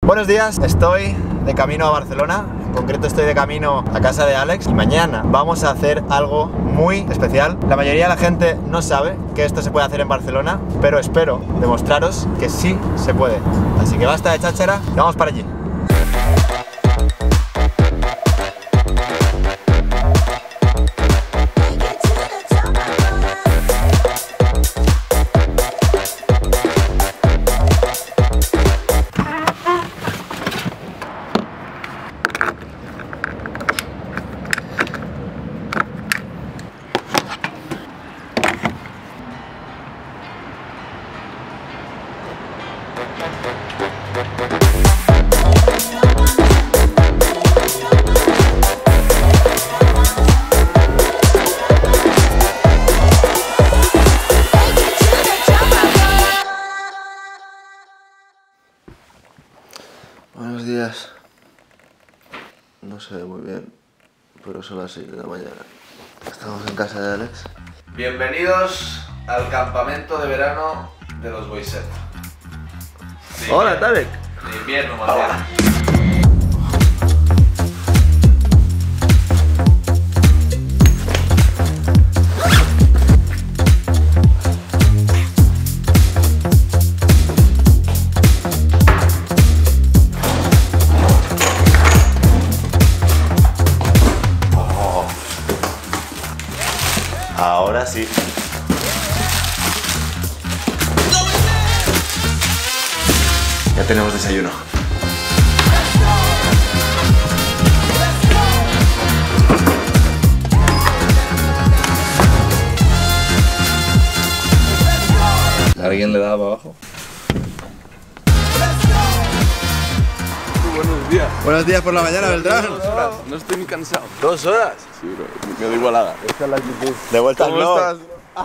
Buenos días, estoy de camino a Barcelona. En concreto estoy de camino a casa de Alex y mañana vamos a hacer algo muy especial. La mayoría de la gente no sabe que esto se puede hacer en Barcelona, pero espero demostraros que sí se puede. Así que basta de cháchara y vamos para allí. Buenos días. No se ve muy bien, pero son las 6 de la mañana. Estamos en casa de Alex. Bienvenidos al campamento de verano de los Boyset. Hola, Tarek. De invierno, más bien. Ahora sí. Ya tenemos desayuno. ¿Alguien le da para abajo? Buenos días. Buenos días por la mañana, Beltrán. No estoy ni cansado. 2 horas. Sí, bro. Me da igualada. De vuelta al ¿Cómo blog. estás?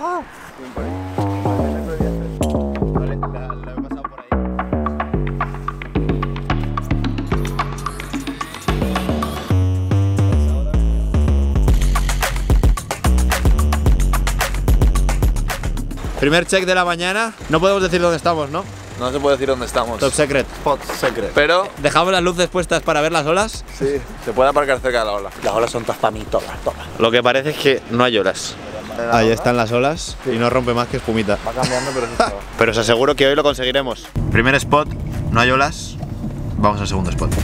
Primer check de la mañana. No podemos decir dónde estamos, ¿no? No se puede decir dónde estamos. Top secret. Spot secret. Pero ¿Dejamos las luces puestas para ver las olas? sí, se puede aparcar cerca de la ola. Las olas son todas para mí, todas. Lo que parece es que no hay olas. Ahí están las olas y no rompe más que espumita. Va cambiando, pero eso está. Pero os aseguro que hoy lo conseguiremos. Primer spot, no hay olas. Vamos al segundo spot.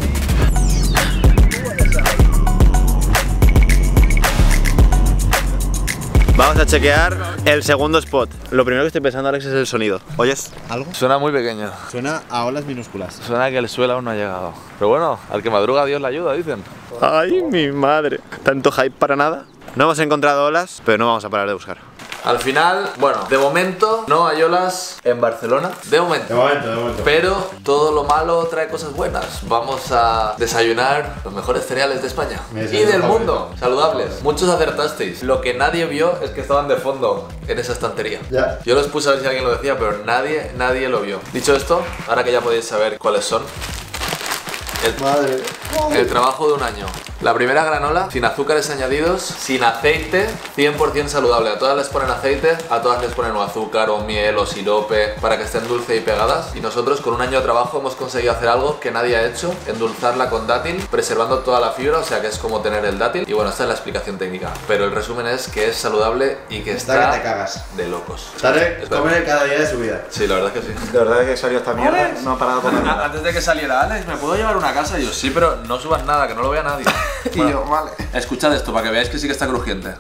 Vamos a chequear el segundo spot. Lo primero que estoy pensando, Alex, es el sonido. ¿Oyes algo? Suena muy pequeño. Suena a olas minúsculas. Suena que el suelo aún no ha llegado. Pero bueno, al que madruga Dios le ayuda, dicen. ¡Ay, mi madre! ¿Tanto hype para nada? No hemos encontrado olas, pero no vamos a parar de buscar. Al final, bueno, de momento no hay olas en Barcelona. De momento. De momento. Pero todo lo malo trae cosas buenas. Vamos a desayunar los mejores cereales de España y del mundo, saludables. Muchos acertasteis. Lo que nadie vio es que estaban de fondo en esa estantería. Ya. Yo los puse a ver si alguien lo decía, pero nadie lo vio. Dicho esto, ahora que ya podéis saber cuáles son, el trabajo de un año. La primera granola, sin azúcares añadidos, sin aceite, 100% saludable. A todas les ponen aceite, a todas les ponen o azúcar o miel o sirope para que estén dulces y pegadas. Y nosotros con un año de trabajo hemos conseguido hacer algo que nadie ha hecho, endulzarla con dátil, preservando toda la fibra, o sea que es como tener el dátil. Y bueno, esta es la explicación técnica. Pero el resumen es que es saludable y que está que te cagas. de locos. Tarek, Espera. come cada día de su vida. Sí, la verdad es que sí. De verdad que salió esta mierda, no ha parado de comer nada. Antes de que saliera Alex, ¿me puedo llevar una casa? Y yo, sí, pero no subas nada, que no lo vea nadie. Y yo, vale. Escuchad esto para que veáis que sí que está crujiente.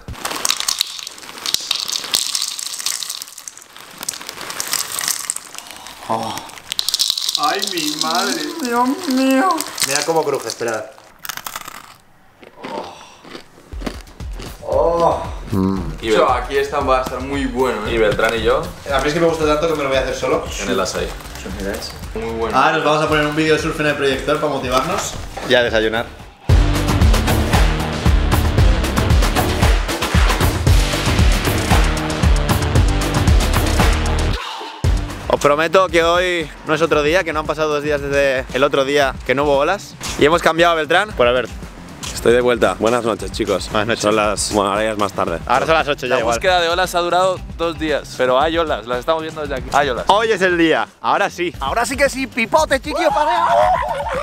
¡Ay, mi madre! Dios mío. Mira cómo cruje, esperad. Y, Aquí esta va a estar muy bueno, y Beltrán y yo A mí es que me gusta tanto que me lo voy a hacer solo. en el açaí. Muy bueno. Ahora nos vamos a poner un vídeo de surf en el proyector para motivarnos. Y a desayunar. Os prometo que hoy no es otro día, que no han pasado 2 días desde el otro día que no hubo olas. Y hemos cambiado a Beltrán por Albert. Estoy de vuelta. Buenas noches, chicos. Buenas noches. Son las... Bueno, ahora ya es más tarde. Ahora son las 8 ya La igual. búsqueda de olas ha durado 2 días, pero hay olas, las estamos viendo desde aquí. Hay olas. Hoy es el día, ahora sí. Ahora sí que sí, pipote, chiquillo, para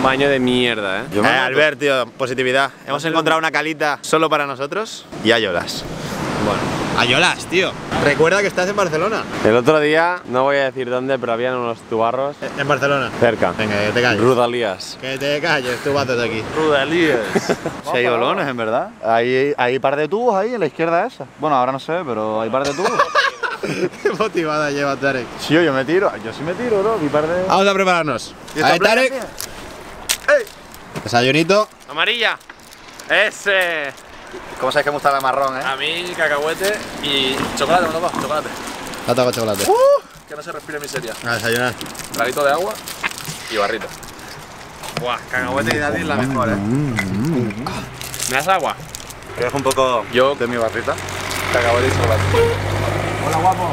baño de mierda, Albert, tío, positividad. Hemos encontrado una calita solo para nosotros y ayolas. Bueno. Ayolas, tío. Recuerda que estás en Barcelona. El otro día, no voy a decir dónde, pero habían unos tubarros En Barcelona. cerca. Venga, que te calles. Rudalías. Que te calles, tubazos aquí. Rudalías. Si hay olones, en verdad. Hay par de tubos ahí en la izquierda esa. Bueno, ahora no sé, pero hay par de tubos. Qué motivada lleva Tarek. Sí, yo me tiro. Yo sí me tiro, bro. Mi par de... Vamos a prepararnos. ¿Y A esta ver, Tarek. playa Desayunito. Amarilla. Ese. ¿Cómo sabes que me gusta la marrón, A mí, cacahuete y chocolate, ¿no? Chocolate. Plata con chocolate. Que no se respire miseria. A desayunar. Traguito de agua y barrito. Buah, cacahuete y Daddy es la mejor, ¿Me das agua? ¿Quieres un poco Yo, de mi barrita? cacahuete y chocolate. Hola, guapo.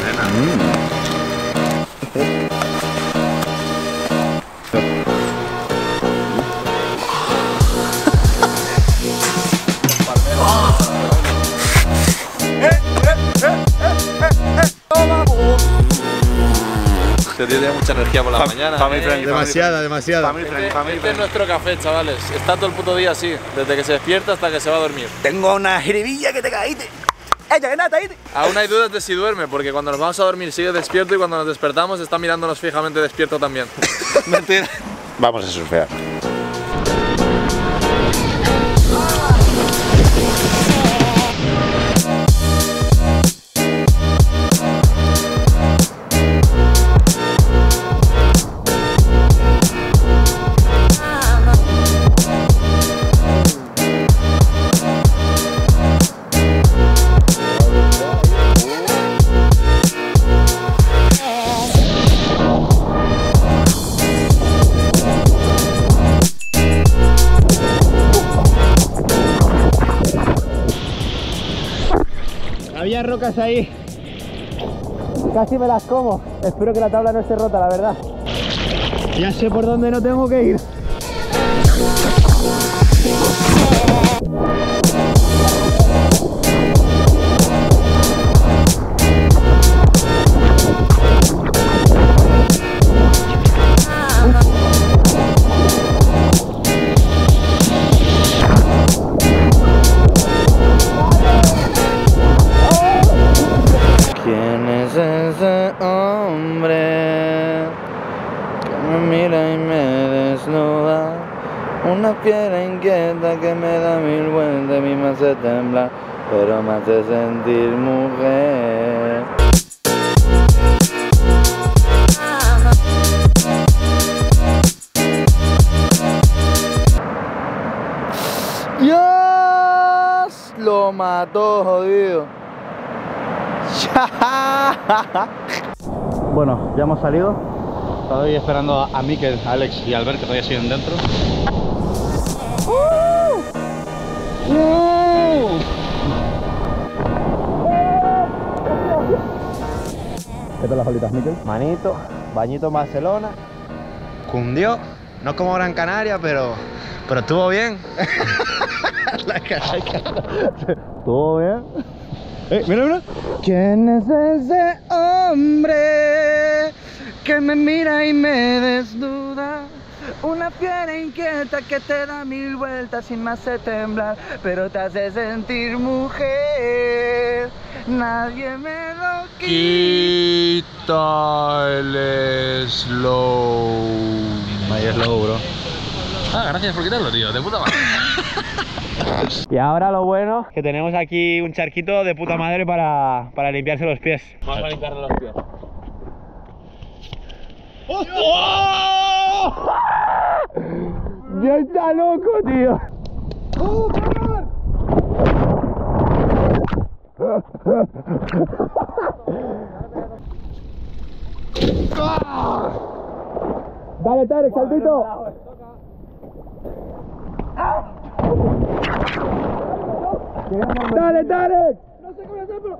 Este tío tiene mucha energía por la mañana. Family friendly. Demasiada. Este es nuestro café, chavales. Está todo el puto día así, desde que se despierta hasta que se va a dormir. Tengo una jiribilla que te caíste. ¡Ella que nada, ahí! Aún hay dudas de si duerme, porque cuando nos vamos a dormir sigue despierto y cuando nos despertamos está mirándonos fijamente despierto también. Mentira. Vamos a surfear. Había rocas ahí. Casi me las como. Espero que la tabla no esté rota, la verdad. Ya sé por dónde no tengo que ir. ¿Quién es ese hombre que me mira y me desnuda? Una fiera inquieta que me da mil vueltas y me hace temblar, pero me hace sentir mujer. ¡Dios! Lo mató, jodido. Bueno, ya hemos salido. Estoy esperando a Mikel, a Alex y a Albert, que todavía siguen dentro. ¿Qué tal las olitas, Mikel? Manito, bañito en Barcelona. Cundió. No como Gran Canaria, pero estuvo bien. ¿Todo bien? Mira. ¿Quién es ese hombre que me mira y me desnuda? Una fiera inquieta que te da mil vueltas y me hace temblar, pero te hace sentir mujer. Nadie me lo Quita el slow. No hay slow, bro. Ah, gracias por quitarlo, tío. De puta madre. Y ahora lo bueno, que tenemos aquí un charquito de puta madre para limpiarse los pies. Vamos a limpiarle los pies. ¡Ya está loco, tío! ¡Dale, Tarek, saltito! ¡Dale, Tarek! ¡No sé cómo hacerlo!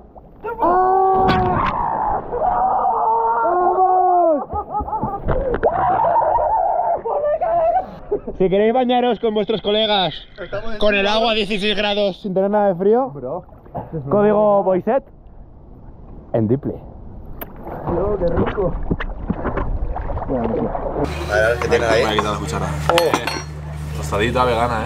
Si queréis bañaros con vuestros colegas con el agua a 16 grados sin tener nada de frío, código Boyset en Dipley. ¡Qué rico! A ver qué tienes ahí. Me voy a quitar la cuchara. Tostadita vegana,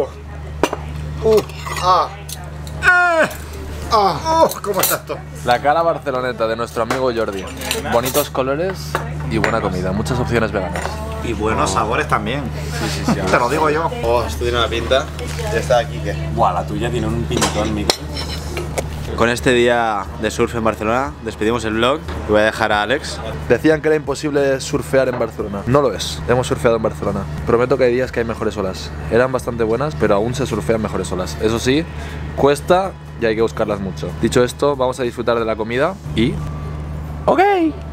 ¿Cómo está esto? La cara barceloneta de nuestro amigo Jordi. Bonitos colores y buena comida. Muchas opciones veganas. Y buenos sabores también. Sí. Te lo digo yo. Esto tiene una pinta. Ya está aquí, ¿qué? Buah, la tuya tiene un pintón, Mico. Con este día de surf en Barcelona despedimos el vlog y voy a dejar a Alex. Decían que era imposible surfear en Barcelona. No lo es. Hemos surfeado en Barcelona. Prometo que hay días que hay mejores olas. Eran bastante buenas, pero aún se surfean mejores olas. Eso sí, cuesta y hay que buscarlas mucho. Dicho esto, vamos a disfrutar de la comida y... ¡Ok!